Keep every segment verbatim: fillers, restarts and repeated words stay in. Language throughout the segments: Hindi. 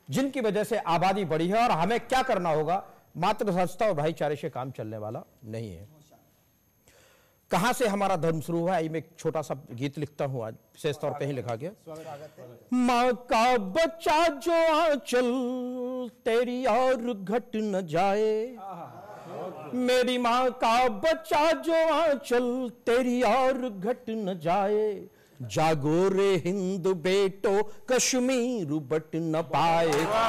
जिनकी वजह से आबादी बढ़ी है। और हमें क्या करना होगा? मात्र सस्ता और भाईचारे से काम चलने वाला नहीं है। कहां से हमारा धर्म शुरू हुआ है? मैं एक छोटा सा गीत लिखता हूं, आज विशेष तौर पे ही लिखा गया। माँ का बच्चा जो आंचल तेरी और घट न जाए, मेरी माँ का बच्चा जो आंचल तेरी और घट न जाए, जागो रे हिंद बेटो कश्मीर बट न पाए।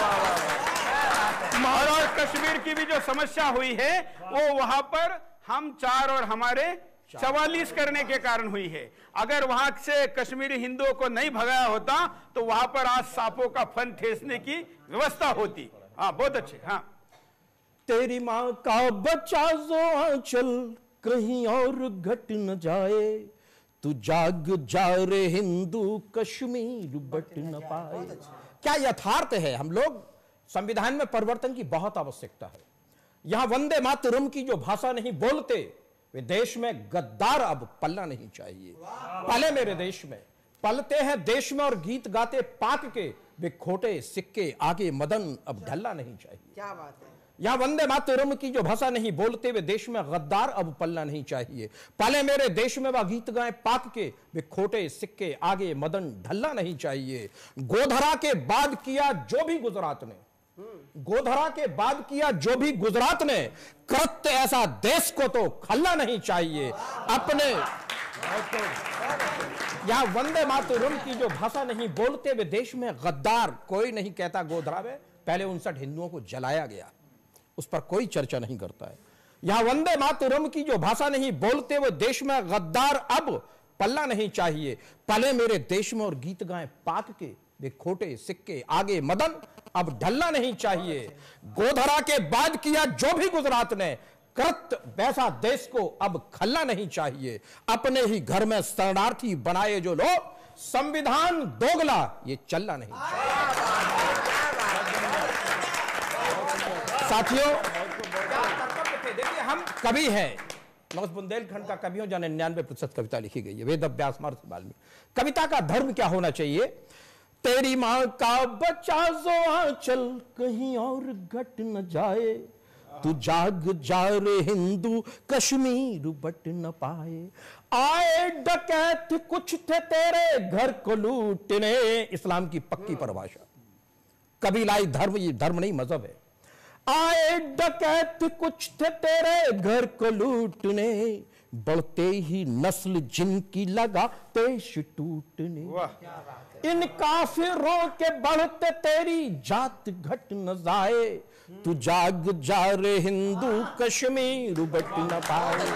और कश्मीर की भी जो समस्या हुई है वो वहां पर हम चार और हमारे चवालीस करने के कारण हुई है। अगर वहां से कश्मीरी हिंदुओं को नहीं भगाया होता तो वहां पर आज सांपों का फन ठेसने की व्यवस्था होती। हाँ, बहुत अच्छे। हाँ, तेरी माँ का बच्चा जो आंचल कहीं और घट न जाए, तू जाग जा रे हिंदू कश्मीर बट न पाए। क्या यथार्थ है? हम लोग संविधान में परिवर्तन की बहुत आवश्यकता है। यहां वंदे मातरम की जो भाषा नहीं बोलते वे देश में गद्दार अब पलना नहीं चाहिए। पले मेरे देश में, पलते हैं देश में और गीत गाते पाक के, वे खोटे सिक्के आगे मदन अब ढलना नहीं चाहिए। क्या बात है? यहां वंदे मातरम की जो भाषा नहीं बोलते वे देश में गद्दार अब पलना नहीं चाहिए। पले मेरे देश में वह गीत गाए पाक के, वे खोटे सिक्के आगे मदन ढलना नहीं चाहिए। गोधरा के बाद किया जो भी गुजरात ने, गोधरा के बाद किया जो भी गुजरात ने, कृत्य ऐसा देश को तो खलना नहीं चाहिए। अपने यहां वंदे मातरम की जो भाषा नहीं बोलते वे देश में गद्दार, कोई नहीं कहता गोधरा में पहले उनसठ हिंदुओं को जलाया गया, उस पर कोई चर्चा नहीं करता है। यहां वंदे मातरम की जो भाषा नहीं बोलते वो देश में गद्दार अब पलना नहीं चाहिए। पले मेरे देश में और गीत गाए पाक के, वे खोटे सिक्के आगे मदन अब ढलना नहीं चाहिए। गोधरा के बाद किया जो भी गुजरात ने, कृत्य वैसा देश को अब खलना नहीं चाहिए। अपने ही घर में शरणार्थी बनाए जो लोग, संविधान दोगला ये चलना नहीं चाहिए। साथियों, देखिए हम कवि हैं, मगध बुंदेलखंड का कवियों जहाँ निन्यानवे प्रतिशत कविता लिखी गई है, वेद व्यास महर्षि वाल्मीकि। कविता का धर्म क्या होना चाहिए? तेरी माँ का बच्चा जो आंचल कहीं और घट न जाए, तू जाग जा रे हिंदू कश्मीर बट न पाए। आए डकैत कुछ थे तेरे घर को लूटने, इस्लाम की पक्की परिभाषा। कबीलाई धर्म, ये धर्म नहीं मजहब है। आए डकैत कुछ थे तेरे घर को लूटने, बढ़ते ही नस्ल जिनकी लगा पेश टूटने। इन काफिरों के बढ़ते तेरी जात घट न जाए, तू जाग जा रे हिंदू कश्मीर बट न पाए।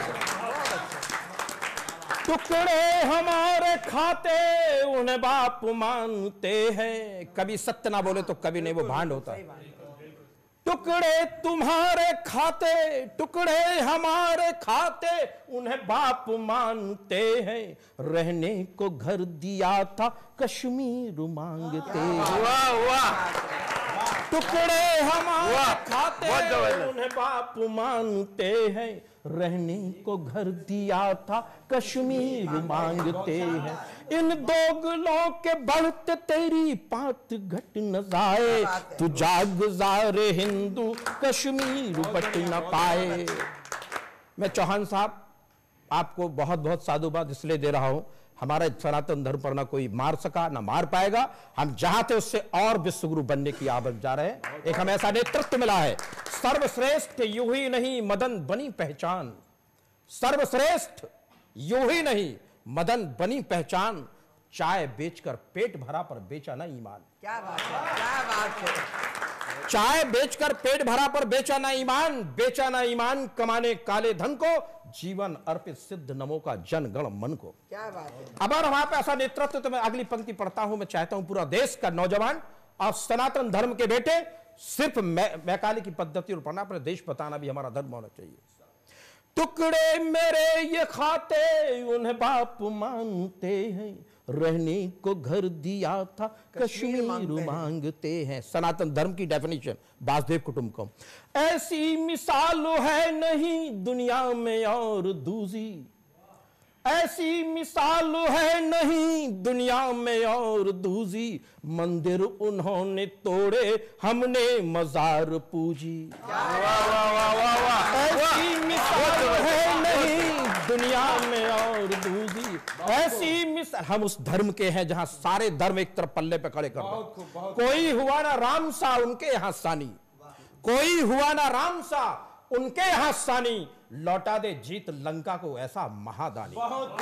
टुकड़े हमारे खाते उन्हें बाप मानते हैं, कभी सत्य ना बोले तो कभी नहीं, वो भांड होता है। टुकड़े तुम्हारे खाते, टुकड़े हमारे खाते उन्हें बाप मानते हैं, रहने को घर दिया था कश्मीर मांगते हैं। वाह वाह, टुकड़े हमारे खाते उन्हें बाप मानते हैं, रहने को घर दिया था कश्मीर मांगते हैं। इन दोगलों के बढ़ते तेरी पात घट न जाए, तू जाग जा रे हिंदू कश्मीर बट न पाए। मैं चौहान साहब आपको बहुत बहुत साधुवाद इसलिए दे रहा हूं, हमारा सनातन धर्म पर ना कोई मार सका ना मार पाएगा। हम जहां थे उससे और विश्वगुरु बनने की आदत जा रहे हैं। एक हमें ऐसा नेतृत्व मिला है, सर्वश्रेष्ठ यूं ही नहीं मदन बनी पहचान, सर्वश्रेष्ठ यूं ही नहीं मदन बनी पहचान। चाय बेचकर पेट भरा पर बेचा ना ईमान। क्या बात है, क्या बात है। चाय बेचकर पेट भरा पर बेचा ना ईमान, बेचा ना ईमान कमाने काले धन को, जीवन अर्पित सिद्ध नमो का जन गण मन को। क्या बात है। अब और वहां पे ऐसा नेतृत्व, तो मैं अगली पंक्ति पढ़ता हूं। मैं चाहता हूं पूरा देश का नौजवान और सनातन धर्म के बेटे सिर्फ मैकाले की पद्धति और पढ़ना, अपने देश बताना भी हमारा धर्म होना चाहिए। टुकड़े मेरे ये खाते उन्हें बाप मानते हैं, रहने को घर दिया था कश्मीर मांगते, मांगते हैं। सनातन धर्म की डेफिनेशन वासुदेव कुटुंबकम। ऐसी मिसाल है नहीं दुनिया में और दूसरी, ऐसी मिसाल है नहीं दुनिया में और दूजी, मंदिर उन्होंने तोड़े हमने मजार पूजी। ऐसी मिसाल है नहीं दुनिया में और दूजी, ऐसी मिसाल। हम उस धर्म के हैं जहां सारे धर्म एक तरफ पल्ले पे खड़े कर दो। कोई हुआ ना राम सा उनके यहां सानी, कोई हुआ ना राम सा उनके यहां सानी, लौटा दे जीत लंका को ऐसा महादानी।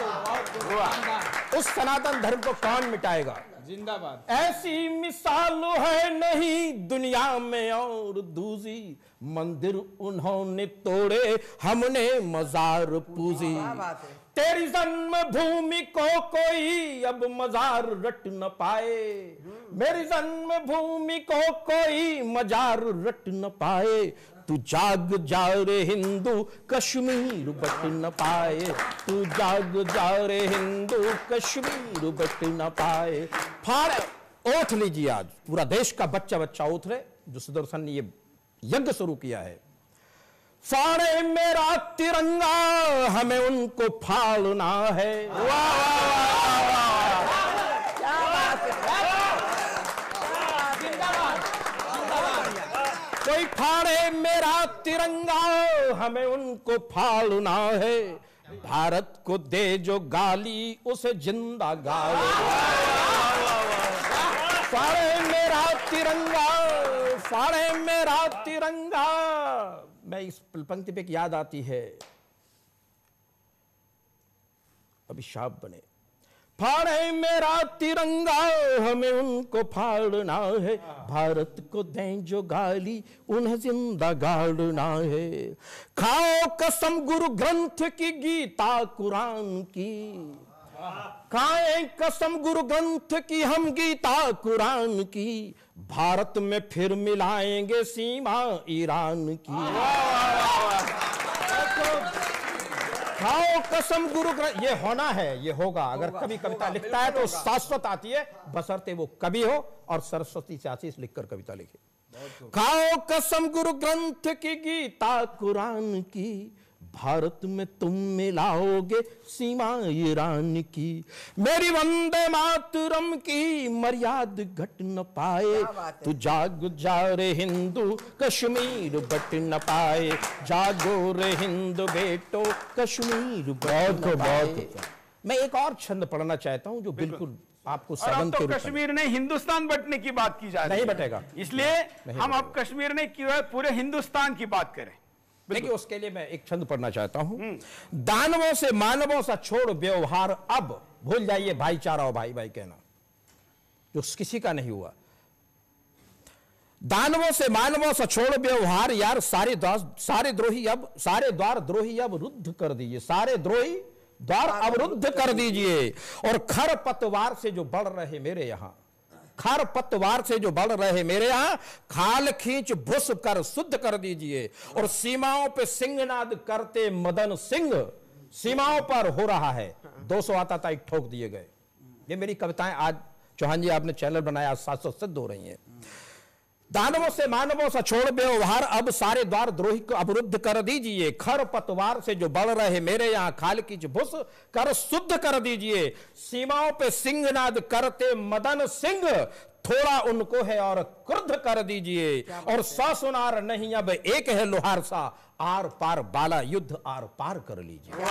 उस सनातन धर्म को कौन मिटाएगा? जिंदाबाद। ऐसी मिसाल है नहीं दुनिया में और दूजी, मंदिर उन्होंने तोड़े हमने मजार पूजी। तेरी जन्मभूमि को कोई अब मजार रट न पाए, मेरी जन्मभूमि को कोई मजार रट न पाए, तू जाग जा रे हिंदू कश्मीर बट न पाए, तू जाग जा रे हिंदू कश्मीर बट न पाए। फाड़ ओठ लीजिए, आज पूरा देश का बच्चा बच्चा ओठ रहे, जो सुदर्शन ने ये यज्ञ शुरू किया है। फाड़े मेरा तिरंगा हमें उनको फाड़ना है। वाह वाह वाह वाह, क्या बात है। कोई फाड़े मेरा तिरंगा हमें उनको फाड़ना है, भारत को दे जो गाली उसे जिंदा गाओ। फाड़े मेरा तिरंगा, फाड़े मेरा तिरंगा। मैं इस पंक्ति पे एक याद आती है, अभिशाप बने। फाड़े मेरा तिरंगा हमें उनको फाड़ना है, भारत को दें जो गाली उन्हें जिंदा गाड़ना है। खाओ कसम गुरु ग्रंथ की गीता कुरान की, खाएं कसम गुरु ग्रंथ की हम गीता कुरान की, भारत में फिर मिलाएंगे सीमा ईरान की। खाओ कसम गुरु ग्रंथ, ये होना है, ये होगा। अगर कभी कविता लिखता है तो शाश्वत आती है, बशर्ते वो कवि हो और सरस्वती से आशीष लिखकर कविता लिखे। खाओ कसम गुरु ग्रंथ की गीता कुरान की, भारत में तुम मिलाओगे सीमा ईरान की। मेरी वंदे मातरम की मर्याद घट न पाए, तू जाग जा रे हिंदू कश्मीर बट न पाए, जागो रे हिंदू बेटो कश्मीर बट न पाए। मैं एक और छंद पढ़ना चाहता हूं जो बिल्कुल आपको सबंध तो कश्मीर ने हिंदुस्तान बटने की बात की जा रही है। नहीं बटेगा, इसलिए हम अब कश्मीर ने पूरे हिंदुस्तान की बात करें। देखिए, उसके लिए मैं एक छंद पढ़ना चाहता हूं। दानवों से मानवों सा छोड़ व्यवहार अब, भूल जाइए भाईचारा और भाई भाई कहना, जो किसी का नहीं हुआ। दानवों से मानवों सा छोड़ व्यवहार यार, सारे द्वार सारे द्रोही अब सारे द्वार द्रोही अब रुद्ध कर दीजिए, सारे द्रोही द्वार अवरुद्ध कर दीजिए। और खर पतवार से जो बढ़ रहे मेरे यहां, खर पतवार से जो बढ़ रहे मेरे यहां, खाल खींच भुस कर शुद्ध कर दीजिए। और सीमाओं पे सिंहनाद करते मदन सिंह, सीमाओं पर हो रहा है, दो सौ आता था ठोक दिए गए। ये मेरी कविताएं आज चौहान जी आपने चैनल बनाया, आज सात सौ सिद्ध हो रही हैं। दानवों से मानवों सा छोड़ व्यवहार अब, सारे द्वार द्रोही को अवरुद्ध कर दीजिए। खर पतवार से जो बढ़ रहे मेरे यहां, खाल की भुस कर शुद्ध कर दीजिए। सीमाओं पे सिंहनाद करते मदन सिंह, थोड़ा उनको है और क्रुद्ध कर दीजिए। और सौ सुनार नहीं अब एक है लोहार सा, आर पार बाला युद्ध आर पार कर लीजिए।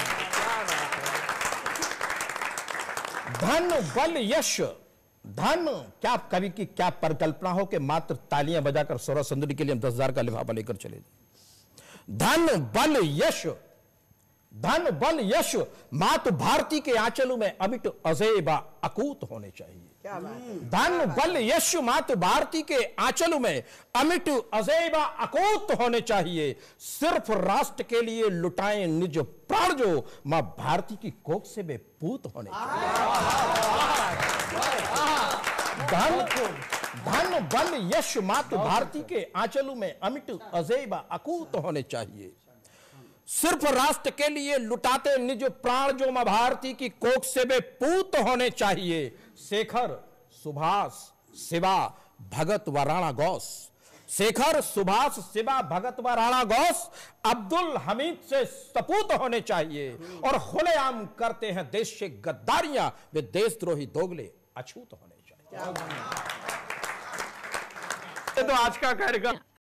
धन बल यश, धन, क्या कवि की क्या परिकल्पना हो कि मात्र तालियां बजाकर सौरभ सुंदरी के लिए हम दस हजार का लिफाफा लेकर चले जाए। धन बल यश, धन बल यश मातु भारती के आंचलों में अमिट अजेबा अकूत होने चाहिए। धन बल यश मातु भारती के आंचलों में अमिट अजेबा अकूत होने चाहिए। सिर्फ राष्ट्र के लिए लुटाएं निज प्राण जो मां भारती की कोख से वे पूत होने चाहिए। धन धन बल यश मातु भारती के आंचलों में अमिट अजेबा अकूत होने चाहिए। सिर्फ राष्ट्र के लिए लुटाते निज प्राण जो मां भारती की कोख से वे पूत होने चाहिए। शेखर, सुभाष, शिवा, भगत व राणा गौस, शेखर, सुभाष, शिवा, भगत व राणा घोष अब्दुल हमीद से सपूत होने चाहिए और खुलेआम करते हैं देश से गद्दारियां, वे देशद्रोही दोगले अछूत होने चाहिए। तो आज का कार्यक्रम